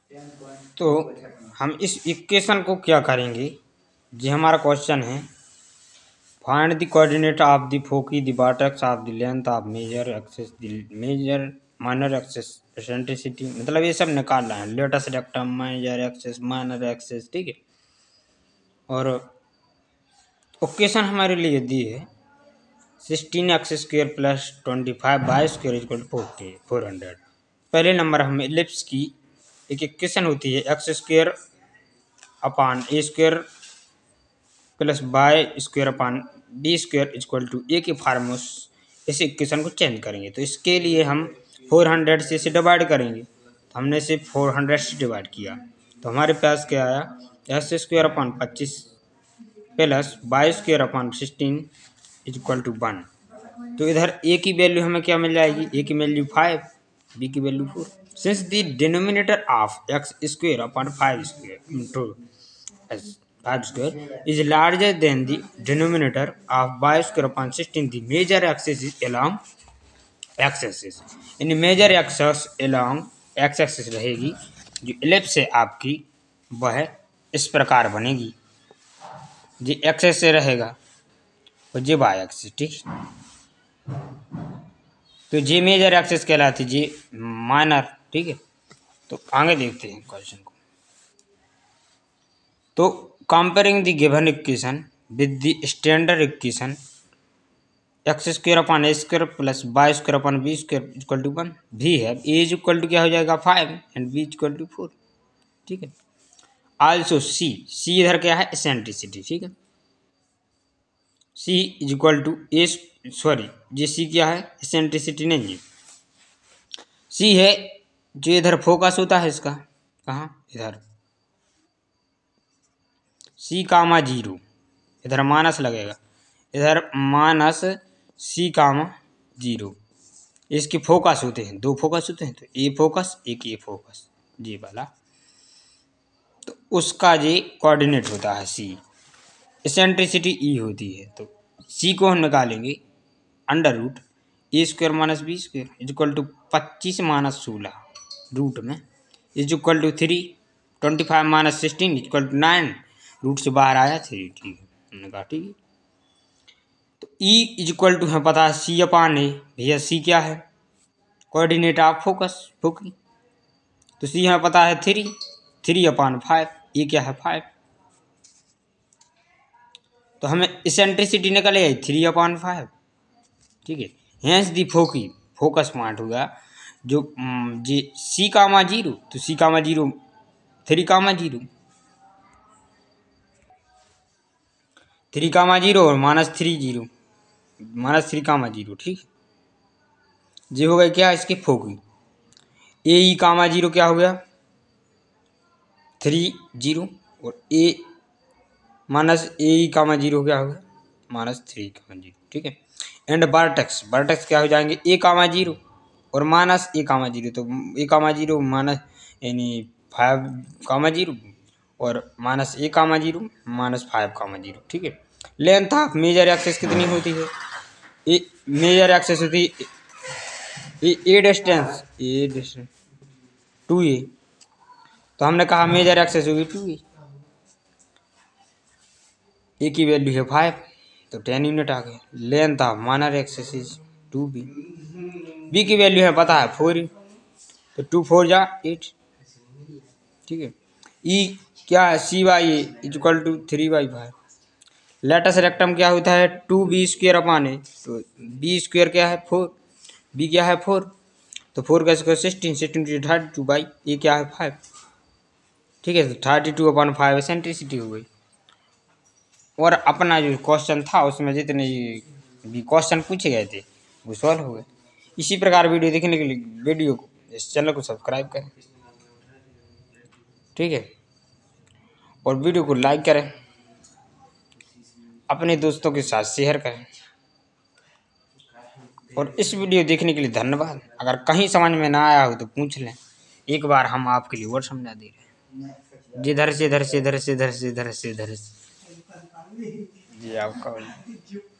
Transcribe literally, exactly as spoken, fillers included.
तो हम इस इक्वेशन को क्या करेंगे, जी हमारा क्वेश्चन है find the coordinate of the foci the vertex of the length of major axis the major minor axis eccentricity, मतलब ये सब निकालना है। Latus rectum major axis minor axis, ठीक है। और इक्वेशन हमारे लिए दी है sixteen x square plus twenty five y square equal to forty four hundred. पहले नंबर हमें एलिप्स की एक इक्वेशन होती है x square upon a square plus y square upon b square equal to a के फार्मूस इस इक्वेशन को चेंज करेंगे। तो इसके लिए हम फोर हंड्रेड से इसे डिवाइड करेंगे। तो हमने इसे फोर हंड्रेड से डिवाइड किया तो हमारे पास क्या आया, एक्स स्क्वेयर अपान पच्चीस plus y square upon sixteen equal to one. तो इधर ए की वैल्यू हमें क्या मिल जाएगी, ए की वैल्यू फाइव, बी की value four. Since the denominator of x square upon five square into five square is larger than the denominator of y square upon sixteen, the major axis is along x axis. इन major axis along x axis रहेगी, जो ellipse है आपकी वह इस प्रकार बनेगी, जी axis से रहेगा और जी वाई एक्सिस, ठीक। तो जी मेजर एक्सिस कहलाती जी माइनर, ठीक है। तो आगे देखते हैं क्वेश्चन को। तो comparing the given equation with the standard equation x square upon a square plus y square upon b square equal to one भी है। ए इज इक्वल टू क्या हो जाएगा five and b equal to four, ठीक है। Also सी, सी इधर क्या है एसेंट्रिसिटी, ठीक है। C is equal to A, sorry ये सी क्या है एसेंट्रिसिटी नहीं है, सी है जो इधर फोकस होता है इसका, कहाँ इधर सी कामा जीरो, इधर माइनस लगेगा, इधर माइनस सी कामा जीरो। इसके फोकस होते हैं, दो फोकस होते हैं, तो ए फोकस एक ए फोकस जी वाला, तो उसका जी कोऑर्डिनेट होता है सी। एसेंट्रिसिटी ई होती है, तो सी को हम निकालेंगे under root A square minus B square is equal to पच्चीस माइनस सोलह रूट में is equal to three, twenty five minus sixteen equal to nine, root से बाहर आया थ्री, ठीक है, हमने कहा ठीक है। तो ई इज इक्वल टू हमें पता है सी अपान ए, भैया सी क्या है कोऑर्डिनेट ऑफ फोकस फोकी, तो सी हमें पता है थ्री, थ्री अपान फाइव, ये क्या है फाइव, तो हमें एसेंट्रिसिटी निकल आई थ्री अपान फाइव, ठीक है। Hence the foci focus point होगा जो जी सी कामा जीरो, तो c comma zero three comma zero, three comma zero और minus three zero, minus three comma zero, ठीक। ये हो गया क्या इसके फोकी। ए ई कामा जीरो क्या हो गया थ्री जीरो, और ए माइनस ए ई कामा जीरो क्या हो गया माइनस थ्री कामा जीरो, ठीक है। एंड वर्टेक्स, वर्टेक्स क्या हो जाएंगे ए कामा जीरो और माइनस ए कामा जीरो, तो ए कामा जीरो माइनस यानी फाइव कामा जीरो और minus a comma zero minus five comma zero, ठीक है। लेंथ ऑफ मेजर एक्सिस कितनी होती है, ए मेजर एक्सिस होती है a distance, a distance two a, तो हमने कहा मेजर एक्सिस होगी टू ए, ए की वैल्यू है फाइव, तो टेन यूनिट आ गए। Length of minor axis is two b, b की वैल्यू है पता है फोर, तो टू फोर जा एट, ठीक है। ई क्या है c by a equal to three by five. Latus rectum क्या होता है two b square upon a, तो बी स्क्वेयर क्या है फोर, बी क्या है फोर, तो फोर का square sixteen, sixteen two thirty two by a क्या है फाइव, ठीक है। तो thirty two upon five eccentricity हो गई। और अपना जो क्वेश्चन था उसमें जितने भी क्वेश्चन पूछे गए थे वो सॉल्व हो गए। इसी प्रकार वीडियो देखने के लिए वीडियो को इस चैनल को सब्सक्राइब करें, ठीक है, और वीडियो को लाइक करें, अपने दोस्तों के साथ शेयर करें। और इस वीडियो देखने के लिए धन्यवाद। अगर कहीं समझ में ना आया हो तो पूछ लें, एक बार हम आपके लिए और समझा दे रहे हैं। जिधर से इधर से इधर से इधर से इधर से इधर से जी आपका